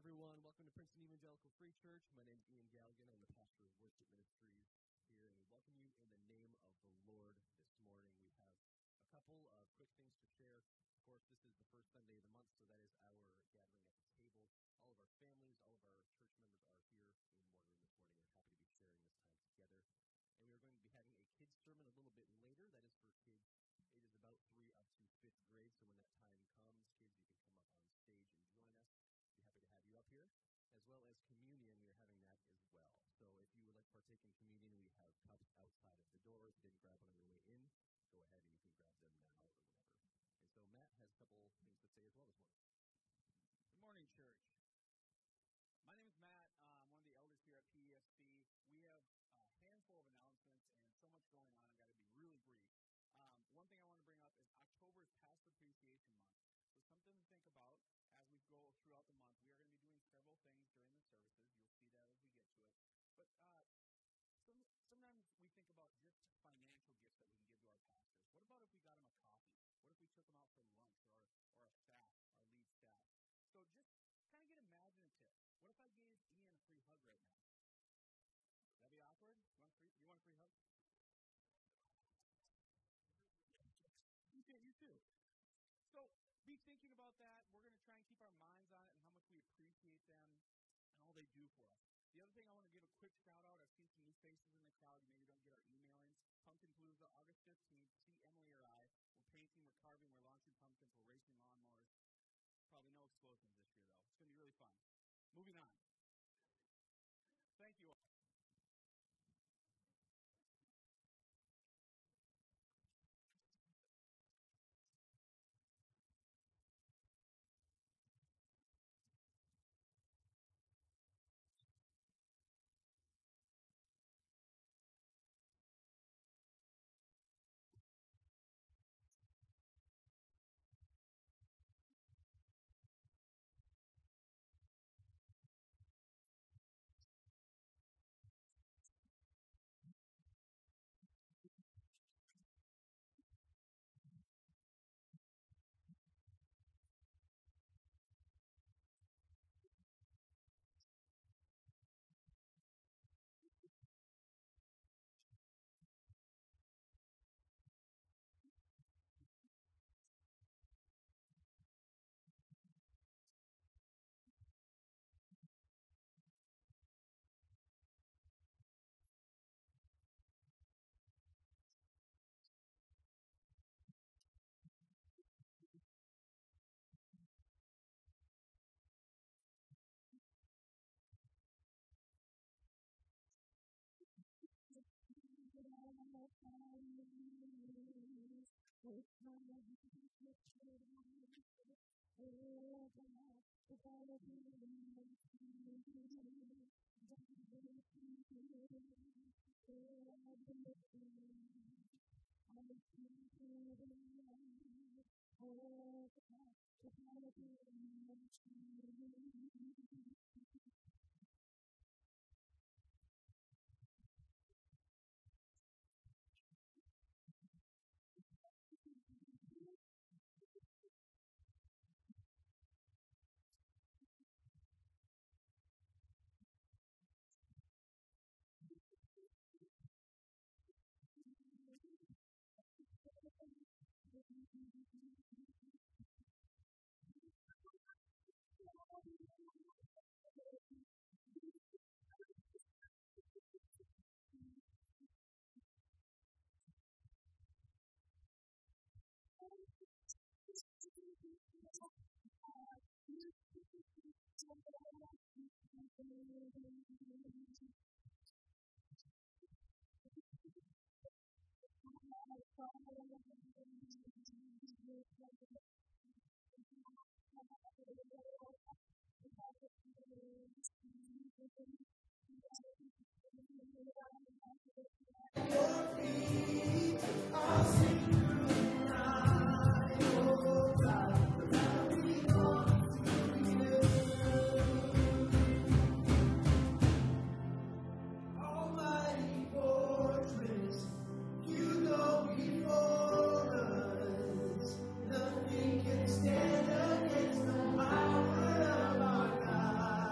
everyone. Welcome to Princeton Evangelical Free Church. My name is Ian Galligan. I'm the pastor of Worship Ministries here, and we welcome you in the name of the Lord this morning. We have a couple of quick things to share. Of course, this is the first Sunday of the month, so that is our gathering at the table. All of our families, all of our church members are here in one room this morning. We're happy to be sharing this time together. And we are going to be having a kids sermon a little bit later. That is for kids ages about 3 up to 5th grade. So when that time comes, kids, you can come up on stage and join us. Be happy to have you up here. As well as communion, we are having that as well. So if you would like to partake in communion, we have cups outside of the door. If you didn't grab one on your way in, go ahead and you can grab them now or whenever. And so Matt has a couple things to say as well this morning. Good morning, church. My name is Matt. I'm one of the elders here at PESC. We have a handful of announcements and so much going on. I've got to be really brief. One thing I want to bring up is October is Pastor Appreciation Month. So something to think about as we go throughout the month. We are going to be doing several things during the services. You'll see that as we get to it. But sometimes we think about just financial gifts that we can give to our pastors. What about if we got them a coffee? What if we took them out for lunch or our staff, our lead staff? So just kind of get imaginative. What if I gave Ian a free hug right now? That'd be awkward? You want a free hug? You too. So be thinking about that. We're going to try and keep our minds on it and how much we appreciate them and all they do for us. The other thing I want to give a quick shout-out, I've seen some new faces in the crowd. You maybe don't get our emailings. Pumpkin Palooza, August 15th. See Emily or I. We're painting, we're carving, we're launching pumpkins, we're racing lawnmowers. Probably no explosions this year, though. It's going to be really fun. Moving on. Thank you all. Stand against the power of our God.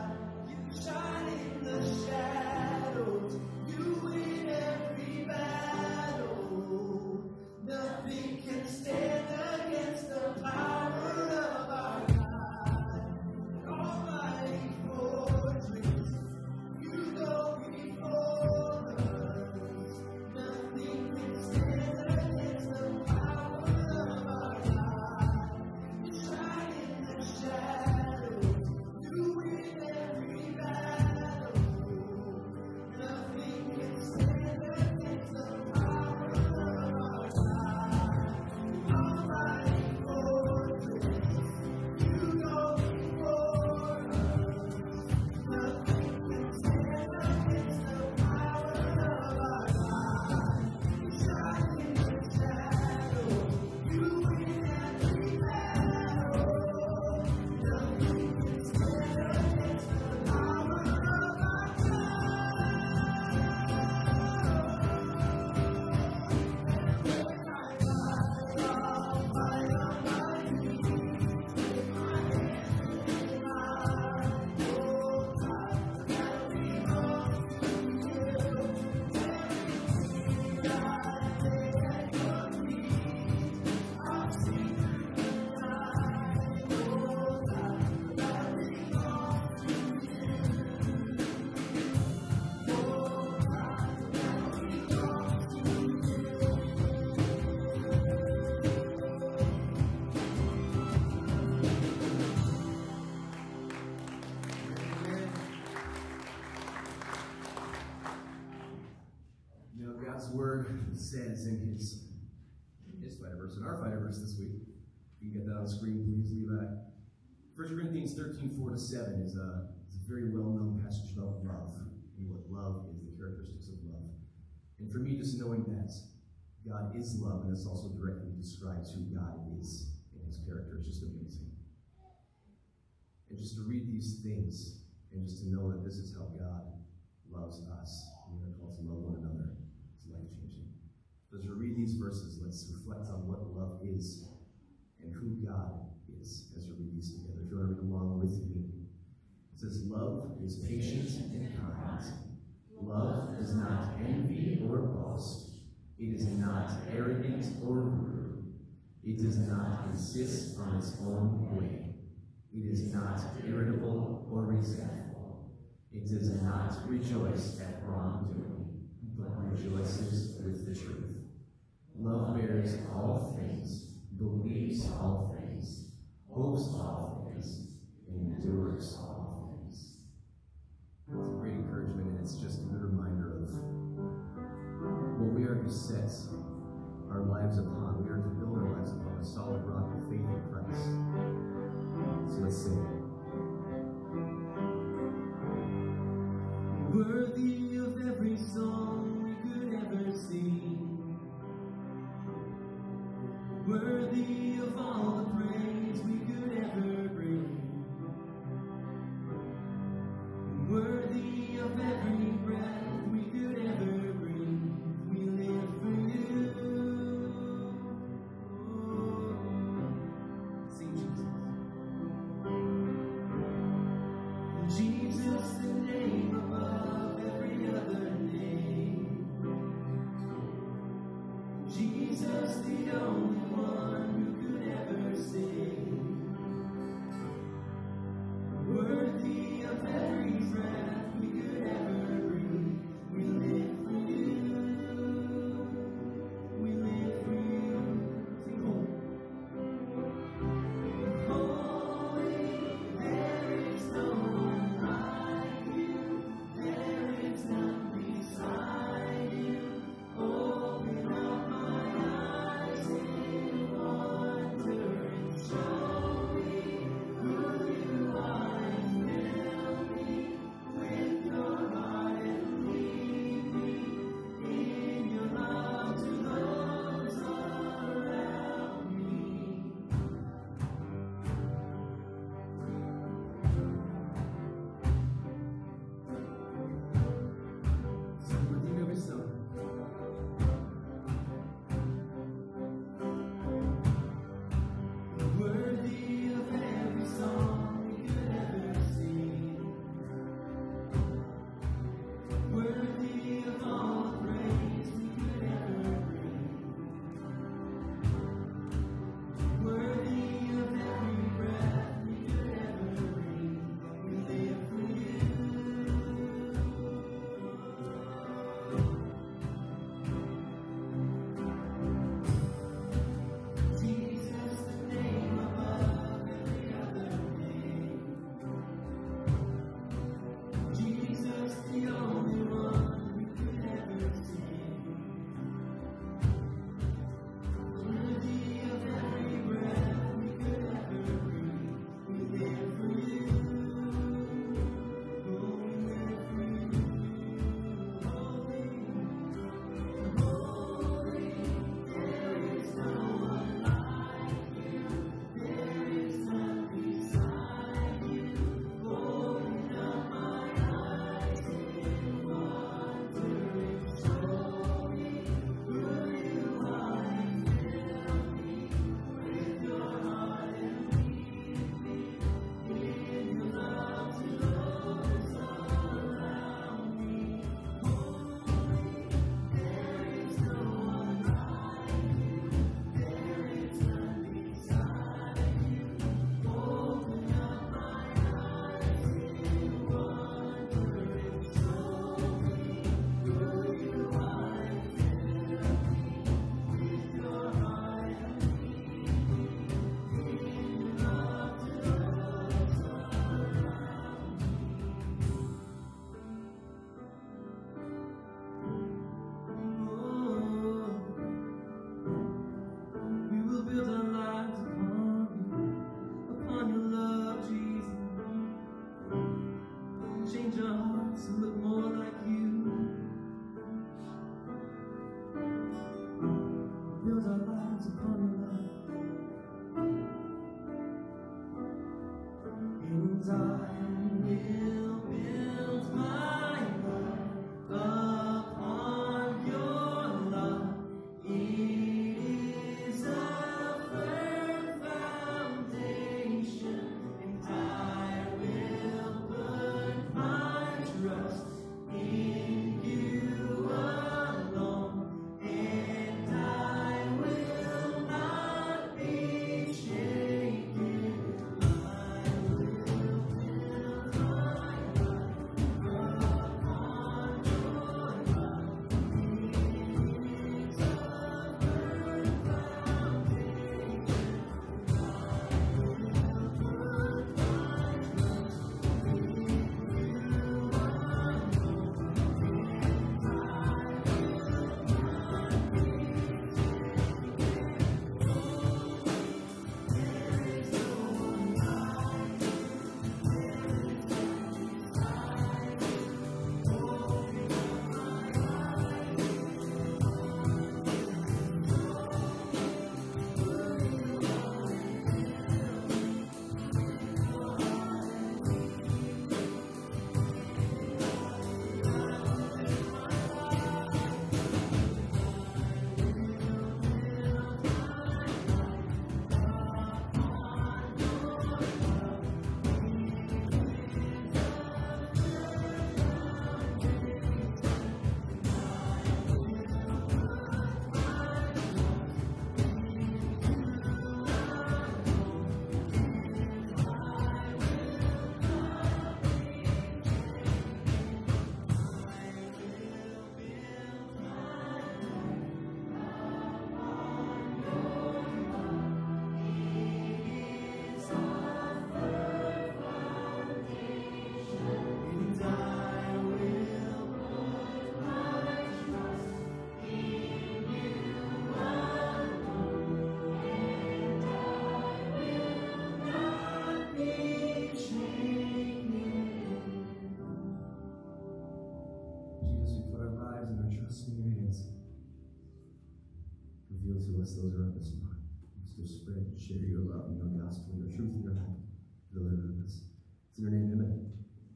Word says in his Fighter verse, and our Fighter verse this week. You can get that on screen, please, Levi. 1 Corinthians 13:4-7 is a very well-known passage about love and what love is, the characteristics of love. And for me, just knowing that God is love, and this also directly describes who God is and his character, is just amazing. And just to read these things, and just to know that this is how God loves us, and we're called to love one another, is life-changing. So as we read these verses, let's reflect on what love is and who God is as we read these together. If you want to read along with me, it says, "Love is patient and kind. Love does not envy or boast. It is not arrogant or rude. It does not insist on its own way. It is not irritable or resentful. It does not rejoice at wrongdoing, but rejoices with the truth. Love bears all things, believes all things, hopes all things, endures all things." It's a great encouragement, and it's just a good reminder of what we are to set our lives upon. We are to build our lives upon a solid rock of faith in Christ. So let's sing. Worthy of every song we could ever sing, worthy of all the praise we could ever bring, worthy of every breath we could ever breathe. We live for you. Sing Jesus. Jesus, the name above every other name. Jesus, the only one who could ever sing. Worthy of every breath we could ever breathe. We live for you. We live for you. Sing home. Holy, there is no one like you. There is none beside you. Open up my eyes. reveal to us those around us, Lord. To spread, to share your love, your gospel, your truth, your hope, to deliver us. It's in your name, amen.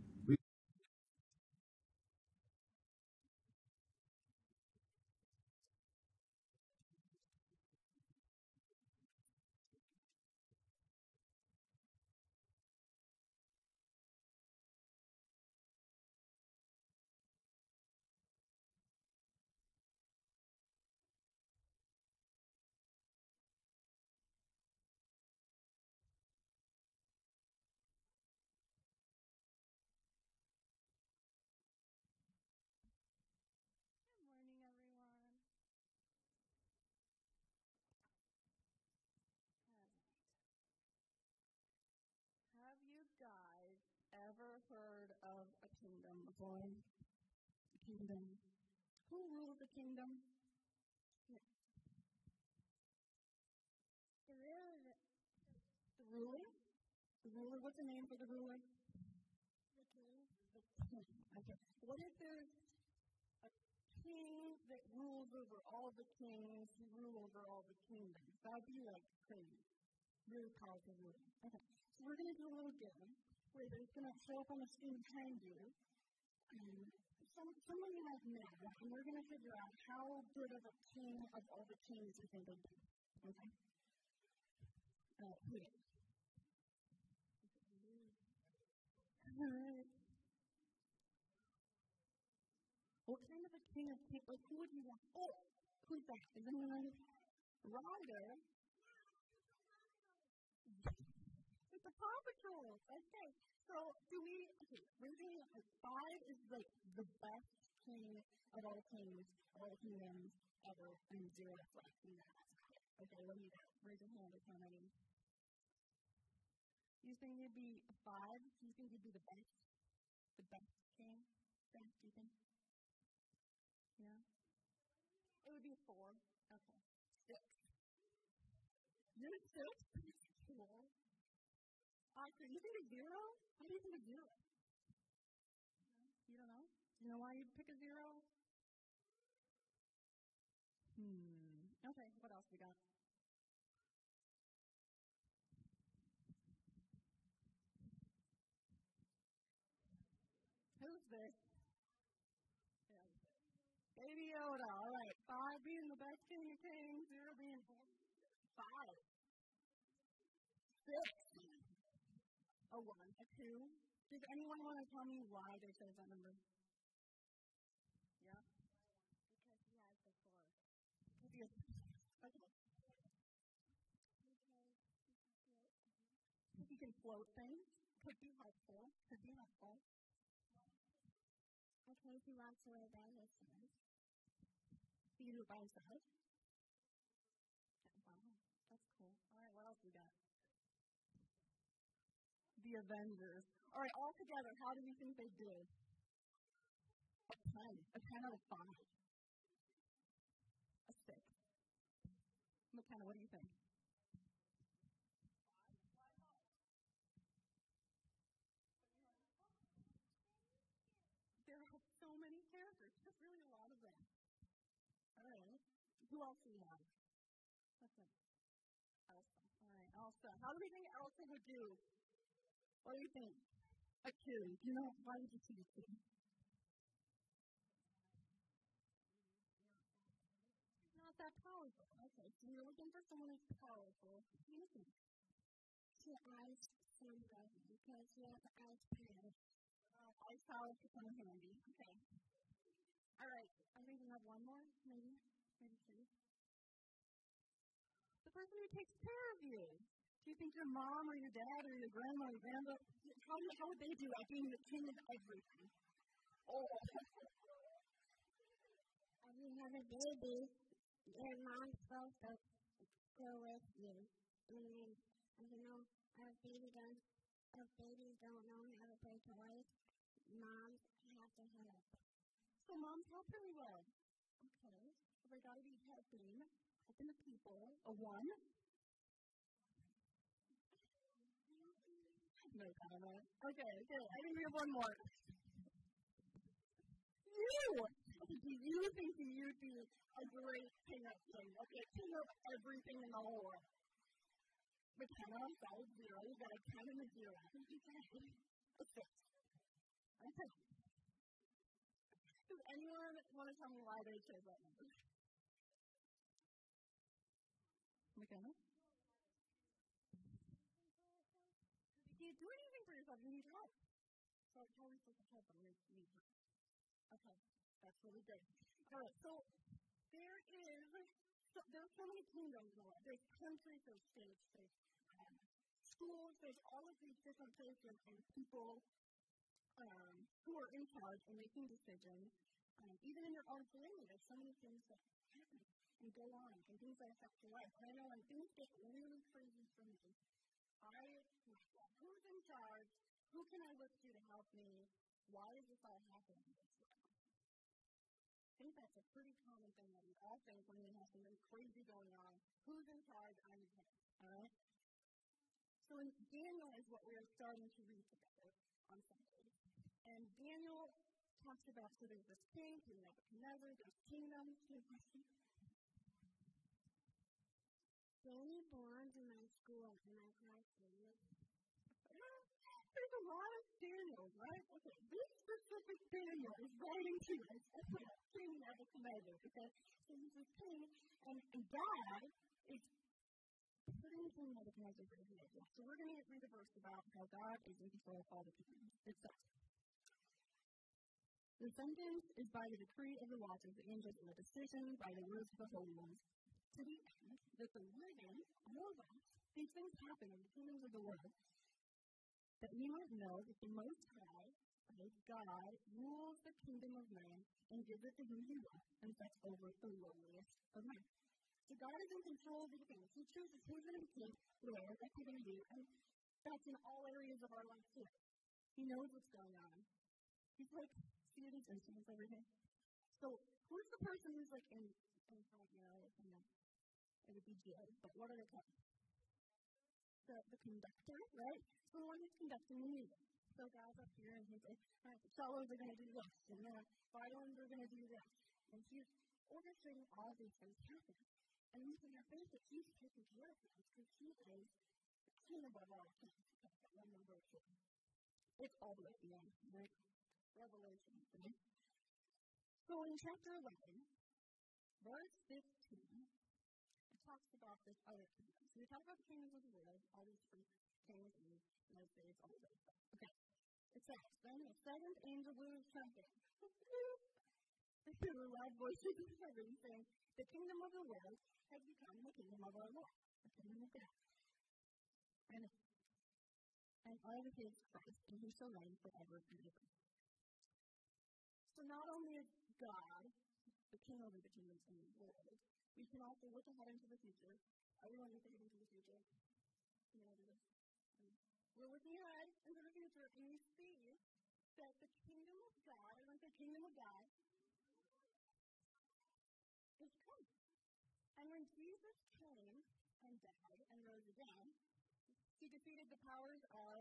Good morning, everyone. Have you guys ever heard of a kingdom before? A kingdom. Who rules the kingdom? Yeah. The ruler. The ruler? The ruler? What's the name for the ruler? The king. The king. Okay. What if there's a king that rules over all the kings who rule over all the kingdoms? That would be like crazy. Really powerful ruler. Okay. So we're going to do a little game where it's going to show up on the screen behind you. Someone you might know, and we're going to figure out how good of a king of all the kings you think they'd be. Okay? Here. Alright. What kind of a king of kings? Like, who would you want? Oh! Who's that? Is anyone on it? Ryder? It's the Paw Patrol. Okay. So, we're doing like 5 is like the best king of all kings, of all kingdoms ever, and 0 is like, okay, what do you got? Raise your hand if you're ready. You think you'd be a 5? Do you think you'd be the best? The best king? Do you think? Yeah? It would be a 4. Okay. 6. You're a 6? Cool. Actually, you think a 0? Why do you think a 0? You don't know? Do you know why you'd pick a 0? Okay, what else we got? Who's this? Yeah. Baby Yoda. All right. 5 being the best king of kings, 0 being 5. 6. A 1. A 2. Does anyone want to tell me why they chose that number? Yeah? Because he has the 4. Okay. Because he can float things. Could be helpful. Okay, he walks away by himself. He can do it by himself? Wow, that's cool. All right, what else we got? The Avengers. All right, all together, how do we think they did? A 10. A 10 out of 5. A 6. McKenna, what do you think? There are so many characters. There's really a lot of them. All right. Who else do we have? What's it? Elsa. All right, Elsa. How do we think Elsa would do? What do you think? A 2. Do you know why would you choose a 2? Not that powerful. Okay, so you're looking for someone who's powerful. What do you think? She has somebody because she has ice power. Ice power to come handy. Okay. All right. I think we have one more, maybe 2. The person who takes care of you. Do you think your mom or your dad or your grandma or your grandpa, how would they do at being the king of everything? Oh. When you have a baby, your mom's supposed to go with you. If babies don't know how to play toys, moms have to help. So moms help really well. Okay. So they gotta be helping the people. A 1? No comment. Okay, good. I think we have one more. You! you think you'd be a great pinup king. Okay, pin up everything in the whole world. McKenna, that was 0. You got a 10 and a 0. A 6. Okay. Does anyone want to tell me why they chose that number? McKenna? If you do anything for yourself, you need help. So how are we supposed to help them? We need help. Okay, that's really good. All right, so there's so many kingdoms in the world. There's countries, there's states, there's schools, there's all of these different places and people who are in charge and making decisions. Even in your own family, there's so many things that happen and go on and things that affect your life. And I know when things get really crazy for me, who's in charge? Who can I look to help me? Why is this all happening this way? I think that's a pretty common thing that we all think when we have something crazy going on. Who's in charge? I'm in charge. All right? So in Daniel is what we are starting to read together on Sunday. And Daniel talks about, so there's this king, King Nebuchadnezzar, there's kingdoms. Danny belongs in my school, in my classroom. There's a lot of Daniels, right? Okay, this specific Daniel is writing to us about King Nebuchadnezzar, okay? So he's this king, and God is putting King Nebuchadnezzar through his head. So we're going to read a verse about how God is in control of all the kingdoms. It says, the sentence is by the decree of the watch of the angels, and the decision by the words of the holy ones, to the end that the living know that these things happen in the kingdoms of the world, that we might know that the Most High, God, rules the kingdom of man and gives it to whom he will, and sets over the lowliest of men. So God is in control of these things. He chooses who's going to be king, where, what he's going to do, and that's in all areas of our life too. He knows what's going on. He's like, see these instruments over here? So who's the person who's like in front, it would be Jill, but what are they called? The conductor, right? So the one who's conducting the music. So God's up here and he's like, all right, the cellos are going to do this, and the violins are going to do this. And he's orchestrating all these things happening. And we can have faith that he's taking care of things because he is the king above all things. That's one number 2. It's all the way at the end, right? Revelation, right? So in chapter 11, verse 15, it talks about this other kingdom. So we talk about the kingdoms of the world, all these different kings and United States, all this other stuff. Okay. It says, then the 7th angel blew his trumpet. There were loud voices in heaven saying, the kingdom of the world has become the kingdom of our Lord, the kingdom of God. And all of his Christ, and he shall reign forever and ever. So not only is God the king over the kingdoms in the world, we can also look ahead into the future. Everyone look ahead into the future. You know, we're looking ahead into the future, and we see that the kingdom of God, everyone say kingdom of God, is coming. And when Jesus came and died and rose again, he defeated the powers of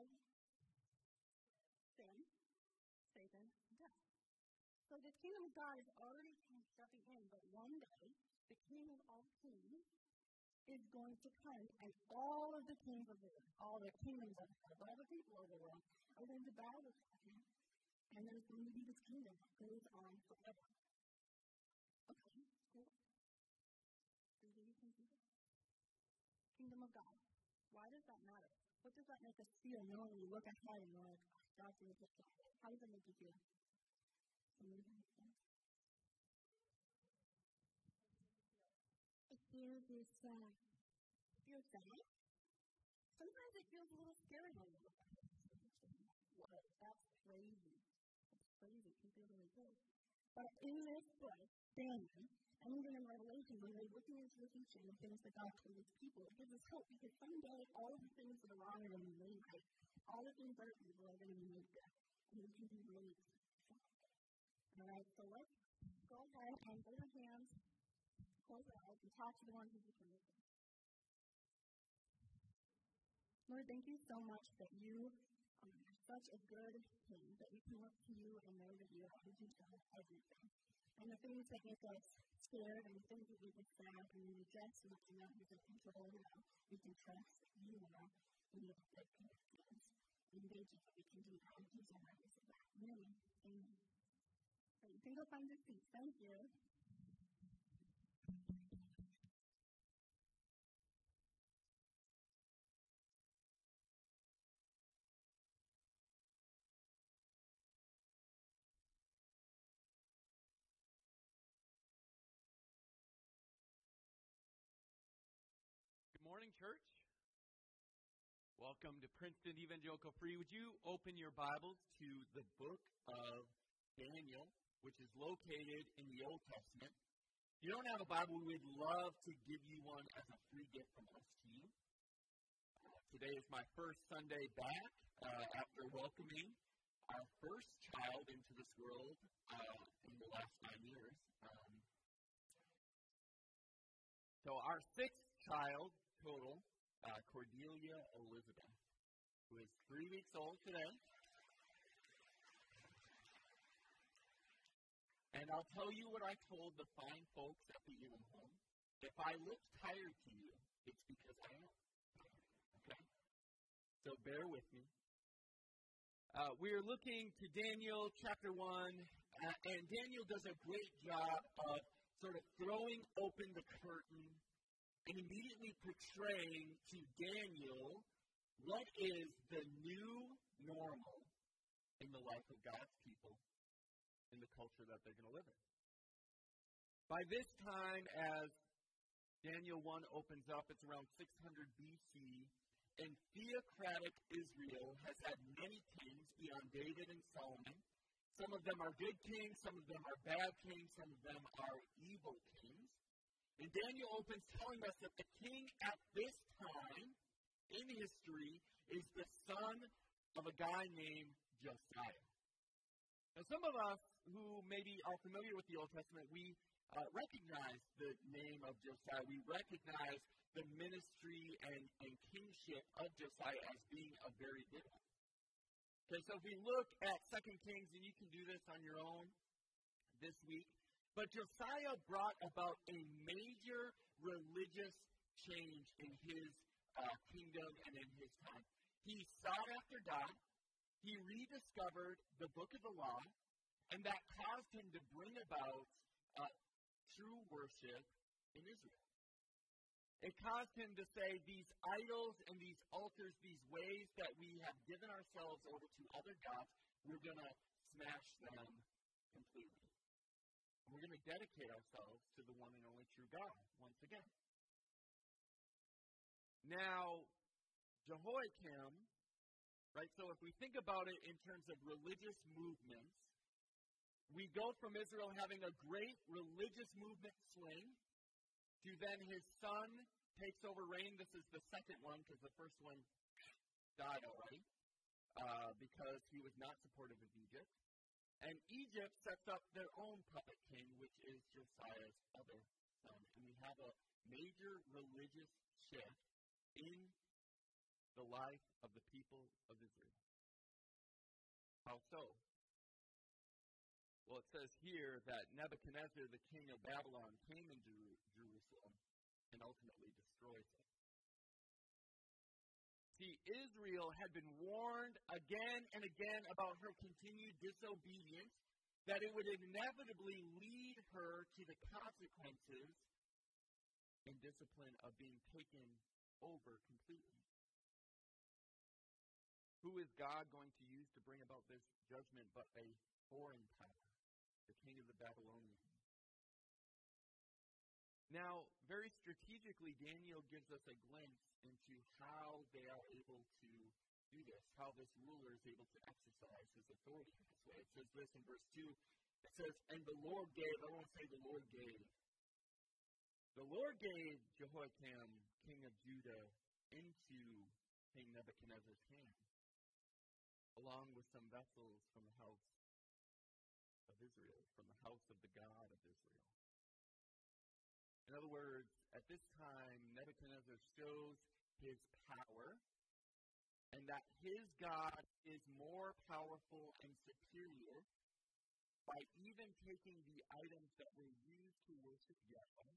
sin, Satan, and death. So the kingdom of God is already kind of stepping in, but one day, the king of all kings is going to come, and all of the kings of the world, all the kingdoms of the world, all the people of the world are going to bow before him, and there's going to be this kingdom that goes on forever. Okay, cool. Kingdom of God. Why does that matter? What does that make us feel knowing we look ahead and we're like, oh, God's going to take care of it? How does it make you feel? It feels sad. Feels sad? Sometimes it feels a little scary when you look at it. Whoa, that's crazy. That's crazy. It can feel really good. But in this book, Daniel, and even in Revelation, when we're looking into the future and the things that God told his people, it gives us hope because someday all of the things that are wrong are going to be made right. All the things that are evil are going to be made good. And we can be really excited. Alright, so let's go ahead and put our hands, close our eyes, and talk to the one who's the king of kings. Lord, thank you so much that you are such a good king, that we can look to you and know that you are in control of everything. And the things that make us scared and things that make us sad, and then we just want to know who's in control now. We can trust you are, and you have good connections. And thank you that we can do that, and he's our eyes of that. Amen. Amen. So you can go find your seat. Thank you. Good morning, church. Welcome to Princeton Evangelical Free. Would you open your Bibles to the book of Daniel, which is located in the Old Testament? If you don't have a Bible, we would love to give you one as a free gift from us to you. Today is my first Sunday back after welcoming our first child into this world in the last 9 years. So our sixth child total, Cordelia Elizabeth, who is 3 weeks old today. And I'll tell you what I told the fine folks at the Elam home. If I look tired to you, it's because I am. Okay? So bear with me. We are looking to Daniel chapter 1, and Daniel does a great job of sort of throwing open the curtain and immediately portraying to Daniel what is the new normal in the life of God's people in the culture that they're going to live in. By this time, as Daniel 1 opens up, it's around 600 BC, and theocratic Israel has had many kings beyond David and Solomon. Some of them are good kings, some of them are bad kings, some of them are evil kings. And Daniel opens telling us that the king at this time in history is the son of a guy named Josiah. Now, some of us who maybe are familiar with the Old Testament, we recognize the name of Josiah. We recognize the ministry and kingship of Josiah as being a very good one. Okay, so if we look at 2 Kings, and you can do this on your own this week, but Josiah brought about a major religious change in his kingdom and in his time. He sought after God. He rediscovered the book of the law, and that caused him to bring about true worship in Israel. It caused him to say these idols and these altars, these ways that we have given ourselves over to other gods, we're going to smash them completely. We're going to dedicate ourselves to the one and only true God once again. Now, Jehoiakim, right, so if we think about it in terms of religious movements, we go from Israel having a great religious movement swing to then his son takes over reign. This is the second one because the first one died already because he was not supportive of Egypt. And Egypt sets up their own puppet king, which is Josiah's other son. And we have a major religious shift in the life of the people of Israel. How so? Well, it says here that Nebuchadnezzar, the king of Babylon, came into Jerusalem and ultimately destroys it. See, Israel had been warned again and again about her continued disobedience, that it would inevitably lead her to the consequences and discipline of being taken over completely. Who is God going to use to bring about this judgment but a foreign power, the king of the Babylonians? Now, very strategically, Daniel gives us a glimpse into how they are able to do this, how this ruler is able to exercise his authority in this way. It says this in verse 2. It says, and the Lord gave, I won't say the Lord gave. The Lord gave Jehoiakim, king of Judah, into King Nebuchadnezzar's hand, along with some vessels from the house of Israel, from the house of the God of Israel. In other words, at this time, Nebuchadnezzar shows his power and that his God is more powerful and superior by even taking the items that were used to worship Yahweh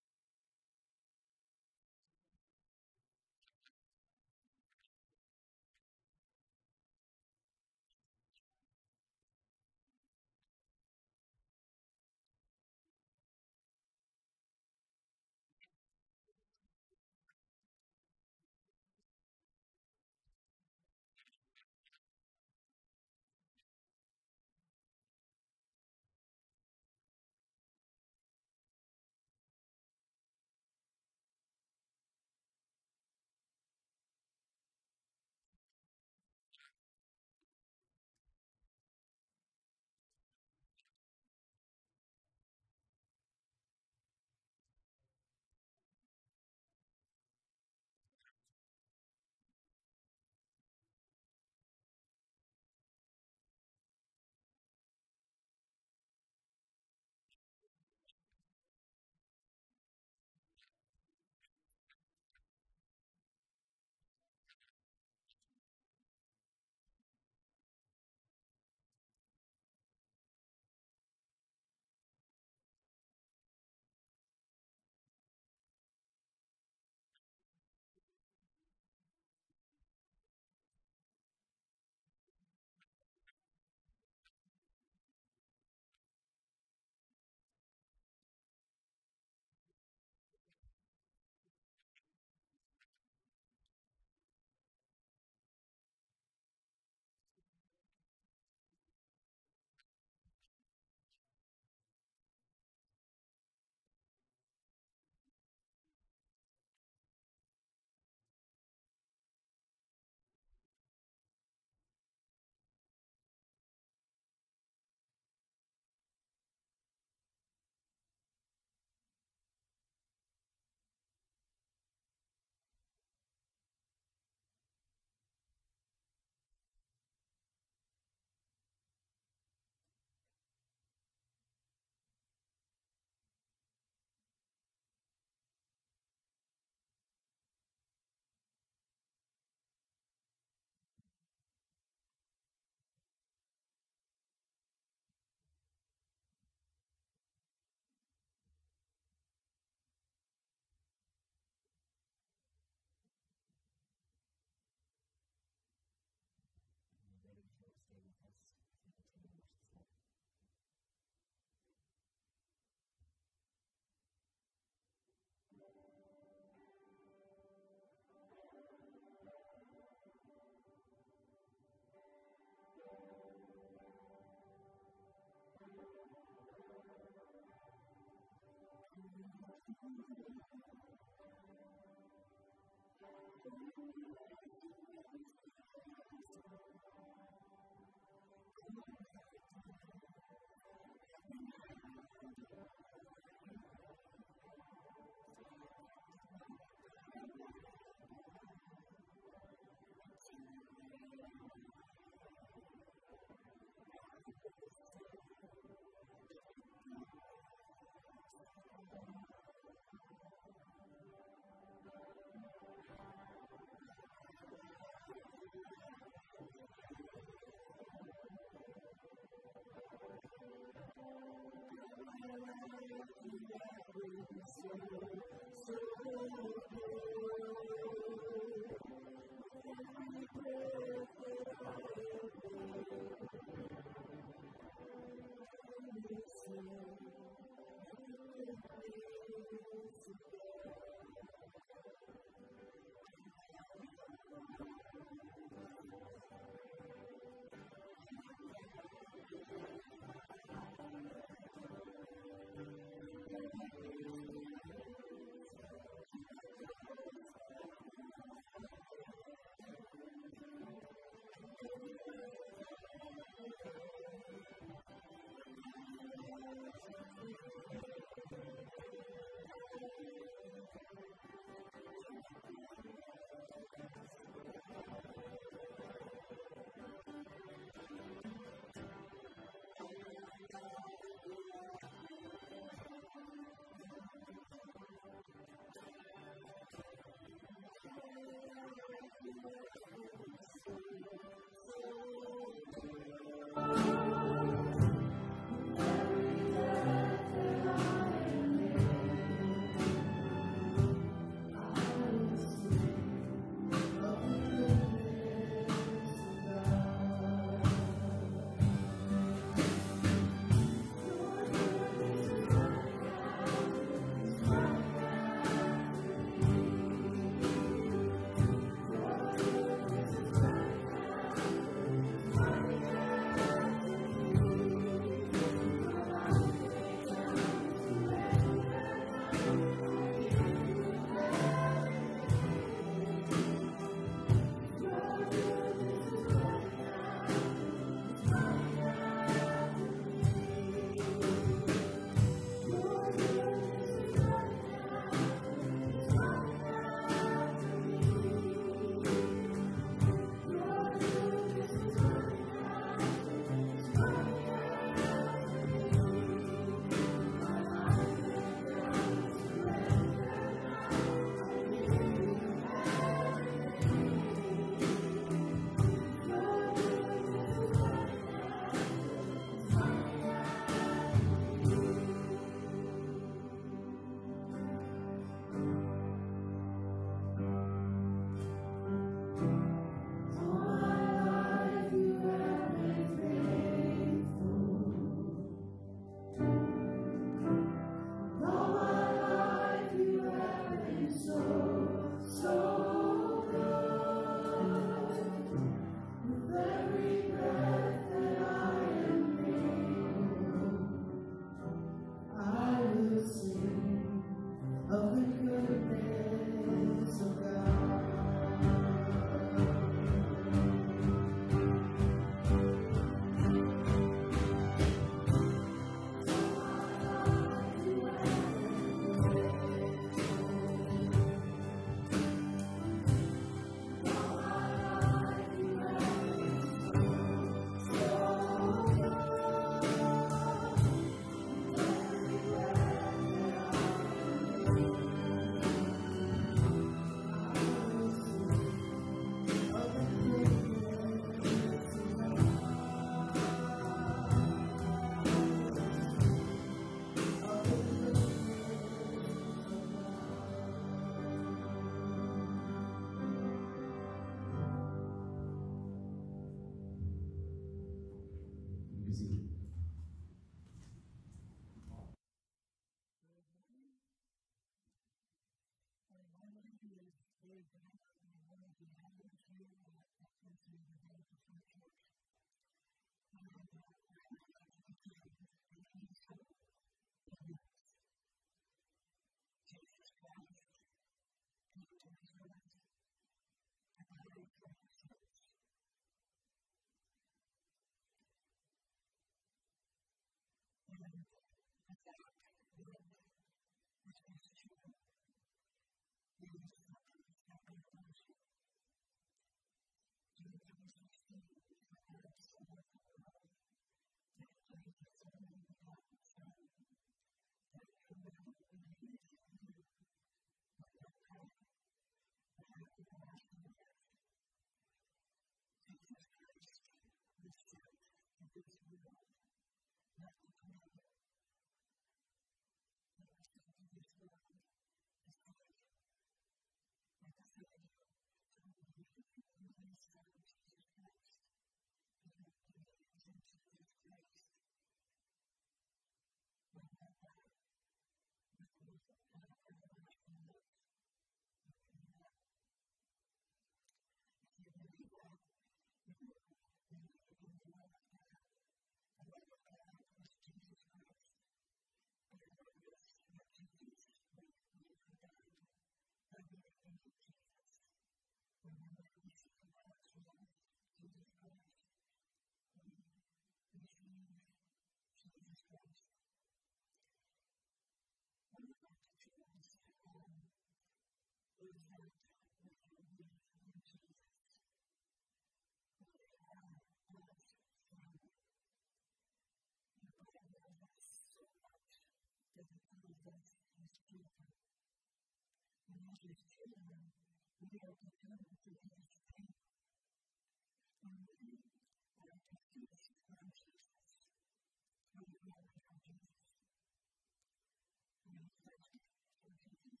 Jesus is children. And as his children, we are determined to be his faith. And we are to feast on Jesus. We are on Jesus. We are thirsty for Jesus.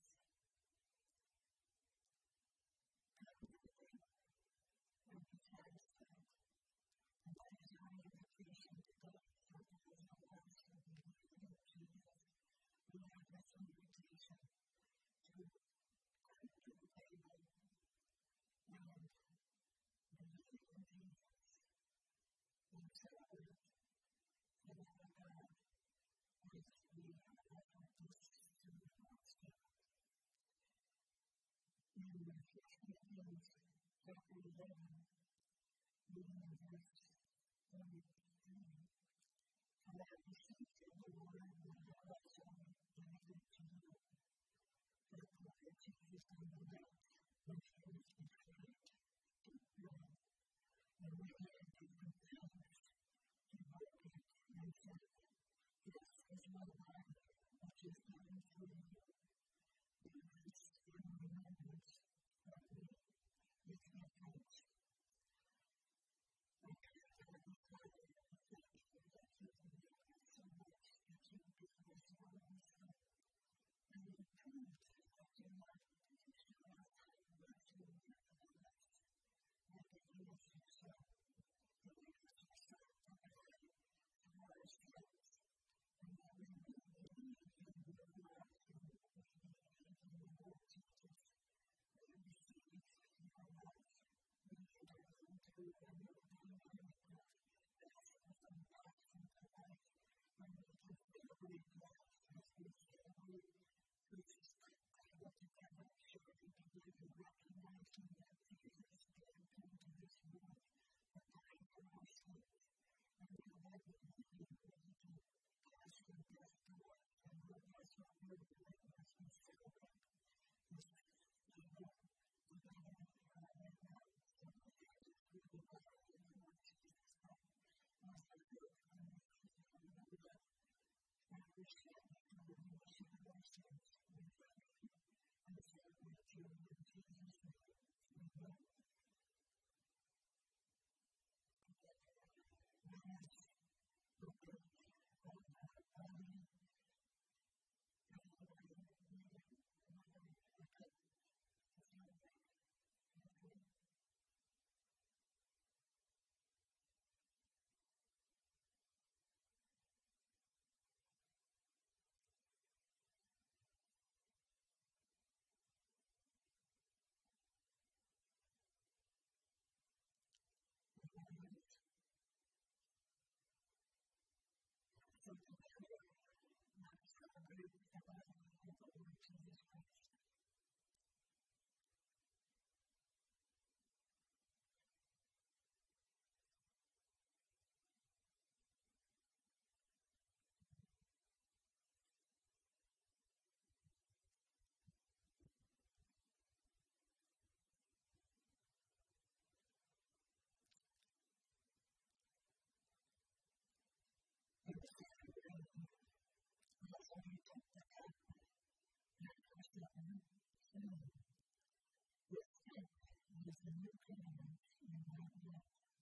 And be satisfied. And that is our invitation today. So that is our last invitation of Jesus. We have this invitation to come to the table and believe in Jesus and serve the love of God as we have offered this to the gospel. In 1 Corinthians chapter 11, reading in verse 23, for I received from the Lord what I also delivered to you, that the Lord Jesus on the night when he was betrayed, took bread, and when he had given thanks, he broke it and said, "This is my body, which is given for you. Do this in remembrance of me." With my thanks, I cannot be quiet and thank you that you have done so much that you give us your own Son. And you proved that your love to show us how much you love us, and that you love yourself, that you love yourself to die for our sins, and that we may believe in your love and believe in the Lord Jesus, and receive your love. We enter into a new dynamic of passing from death into life, and we can celebrate life as we celebrate Christ's table together, sharing together, recognizing that Jesus did come to this world and died for our sins, and we love him and we can pass from death to life, and live as our word as we celebrate this table together right now. So we will go in the Lord Jesus' name. As I pray for you, and we share the remission of our sins. We thank you and celebrate you in Jesus' name. Amen. Yes. Okay. So together, let's celebrate the body of the Lord Jesus Christ. With faith, it is the new covenant in my blood.